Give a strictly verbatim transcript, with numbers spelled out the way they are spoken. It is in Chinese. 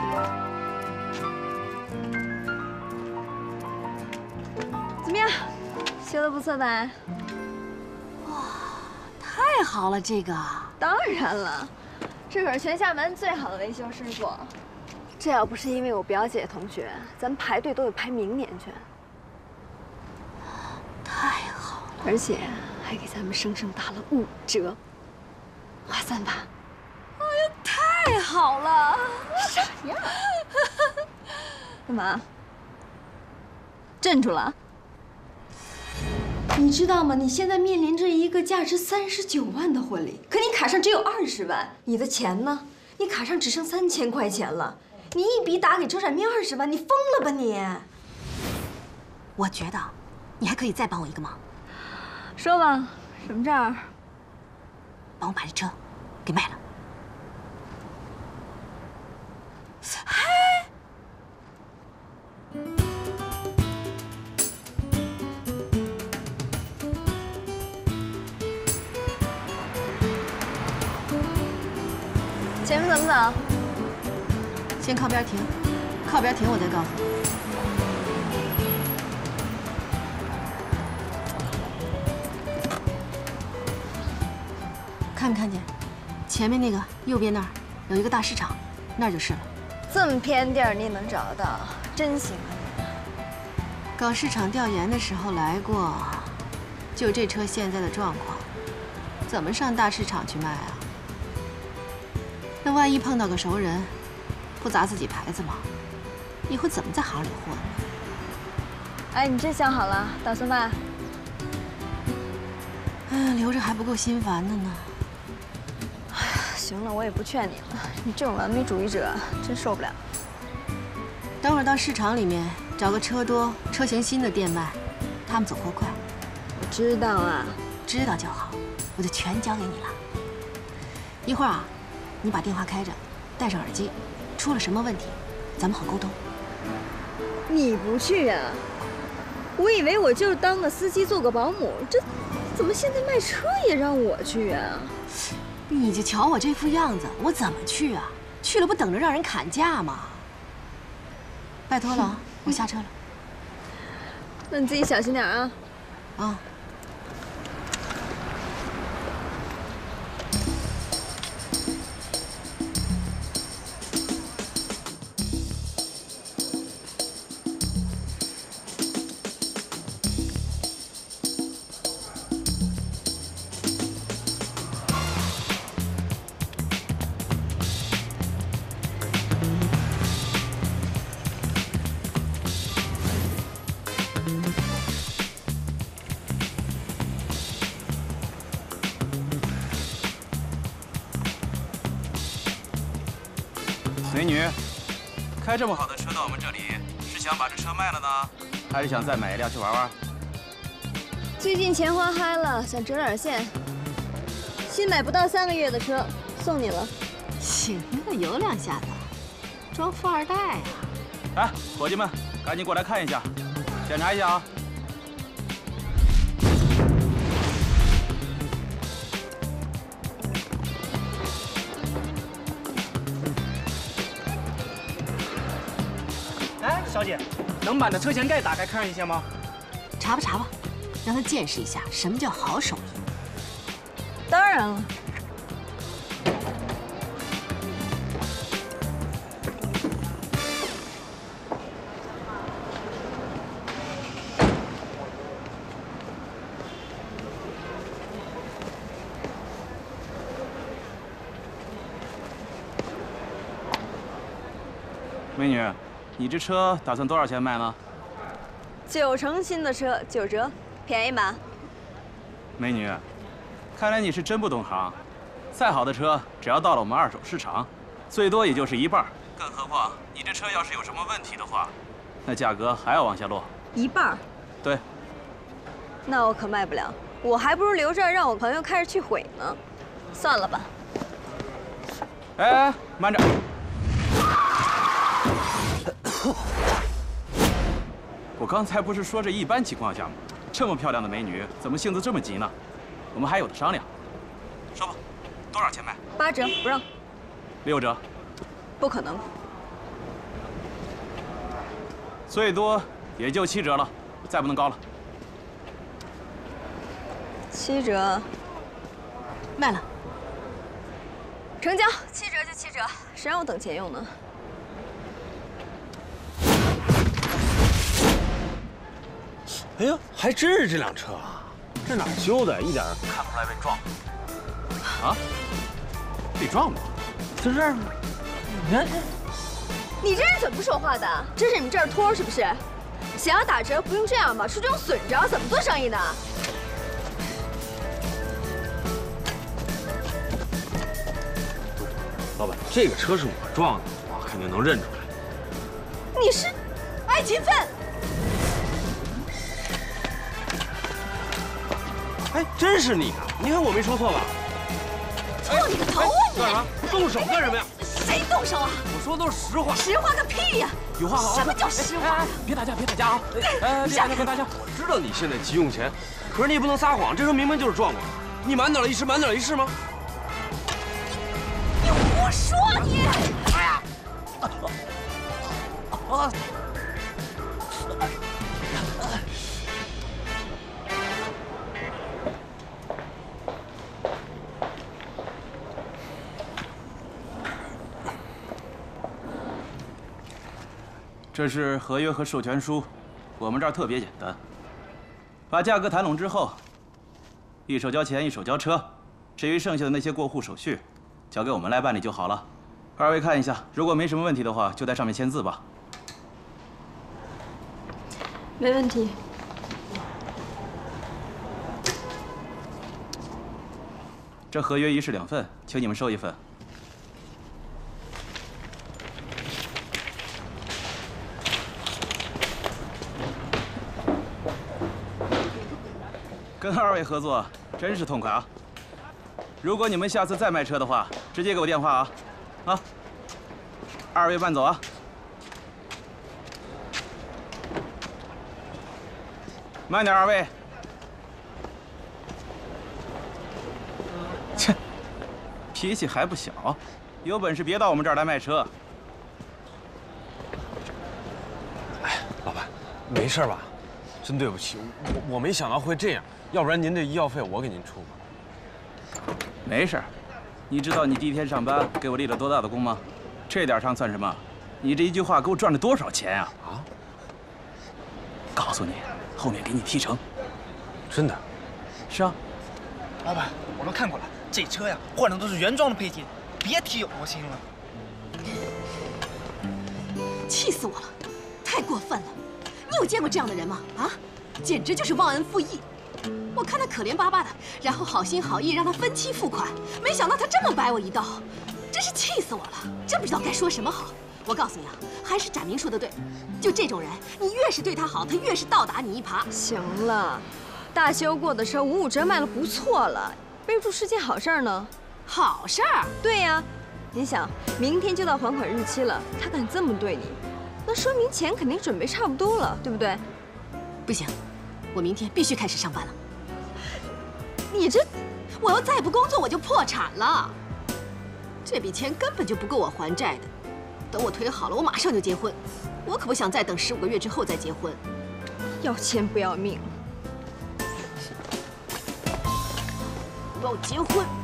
怎么样，修的不错吧？ 哇，太好了，这个。 当然了，这可是全厦门最好的维修师傅。这要不是因为我表姐同学，咱们排队都得排明年去。 太好了， 而且还给咱们生生打了五折，划算吧？ 哎呀，太好了！ 啥样？干嘛？镇住了？你知道吗？你现在面临着一个价值三十九万的婚礼，可你卡上只有二十万，你的钱呢？你卡上只剩三千块钱了，你一笔打给周展明二十万，你疯了吧你？ 我觉得，你还可以再帮我一个忙。 说吧，什么账？ 帮我把这车给卖了。嘿。 前面怎么走？ 先靠边停，靠边停，我再告诉你。看没看见？前面那个右边那儿有一个大市场，那儿就是了。 这么偏地儿你也能找得到，真行啊你！ 搞市场调研的时候来过，就这车现在的状况，怎么上大市场去卖啊？ 那万一碰到个熟人，不砸自己牌子吗？以后怎么在行里混？ 哎，你真想好了，打算卖？ 哎，留着还不够心烦的呢。 哎呀，行了，我也不劝你了。你这种完美主义者，真受不了。 等会儿到市场里面找个车多、车型新的店卖，他们走货快。 我知道啊， 知道就好，我就全交给你了。一会儿啊。 你把电话开着，戴上耳机，出了什么问题，咱们好沟通。 你不去呀？我以为我就是当个司机，做个保姆，这怎么现在卖车也让我去呀？ 你就瞧我这副样子，我怎么去啊？去了不等着让人砍价吗？拜托了啊，我下车了。 那你自己小心点啊。 啊。 美女，开这么好的车到我们这里，是想把这车卖了呢，还是想再买一辆去玩玩？ 最近钱花嗨了，想折点现。新买不到三个月的车，送你了。 行了，有两下子，装富二代啊！ 哎，伙计们，赶紧过来看一下，检查一下啊！ 小姐，能把那车前盖打开看一下吗？ 查吧查吧，让他见识一下什么叫好手艺。 当然了。 美女。 你这车打算多少钱卖呢？ 九成新的车，九折，便宜吧？ 美女，看来你是真不懂行。再好的车，只要到了我们二手市场，最多也就是一半。更何况你这车要是有什么问题的话，那价格还要往下落。 一半？ 对。 那我可卖不了，我还不如留着让我朋友开着去毁呢。算了吧。 哎哎，慢着。 我刚才不是说这一般情况下吗？这么漂亮的美女，怎么性子这么急呢？我们还有的商量。说吧，多少钱卖？ 八折不让。 六折。 不可能。 最多也就七折了，再不能高了。 七折， 卖了。 成交，七折就七折，谁让我等钱用呢？ 哎呀，还真是这辆车啊！这哪儿修的？一点看不出来被撞过。 啊？被撞过？ 就这儿吗？你看， 你这人怎么不说话的？这是你们这儿托是不是？想要打折不用这样吧，出这种损招怎么做生意呢？ 老板，这个车是我撞的，我肯定能认出来。 你是爱勤奋。 哎，真是你啊！你看我没说错吧？ 错你个头啊你！ 干什么？动手干什么呀？ 谁动手啊？ 我说的都是实话。 实话个屁呀！ 有话好好说。 什么叫实话？ 别打架，别打架啊！哎，别打架，别打架！我知道你现在急用钱，可是你也不能撒谎，这车明明就是撞过的。你满脑了一试，满脑了一试吗？ 你胡说你！ 哎呀！啊！ 这是合约和授权书，我们这儿特别简单，把价格谈拢之后，一手交钱一手交车，至于剩下的那些过户手续，交给我们来办理就好了。二位看一下，如果没什么问题的话，就在上面签字吧。 没问题。 这合约一式两份，请你们收一份。跟二位合作真是痛快啊！如果你们下次再卖车的话，直接给我电话啊！啊，二位慢走啊！慢点，二位。切，脾气还不小，有本事别到我们这儿来卖车。 哎，老板，没事吧？真对不起，我我没想到会这样。要不然您这医药费我给您出吧。 没事，你知道你第一天上班给我立了多大的功吗？这点伤算什么？你这一句话给我赚了多少钱啊？啊！告诉你，后面给你提成。 真的？ 是啊。 老板，我都看过了，这车呀换的都是原装的配件，别提有多新了。 气死我了，太过分了！你有见过这样的人吗？啊，简直就是忘恩负义！我看他可怜巴巴的，然后好心好意让他分期付款，没想到他这么掰我一刀，真是气死我了！真不知道该说什么好。我告诉你啊，还是展明说的对，就这种人，你越是对他好，他越是倒打你一耙。 行了，大修过的车五五折卖了不错了，备注是件好事儿呢。 好事儿？ 对呀，你想，明天就到还款日期了，他敢这么对你，那说明钱肯定准备差不多了，对不对？ 不行，我明天必须开始上班了。 你这， 我要再不工作我就破产了。这笔钱根本就不够我还债的。等我腿好了，我马上就结婚。我可不想再等十五个月之后再结婚。 要钱不要命。 我要结婚。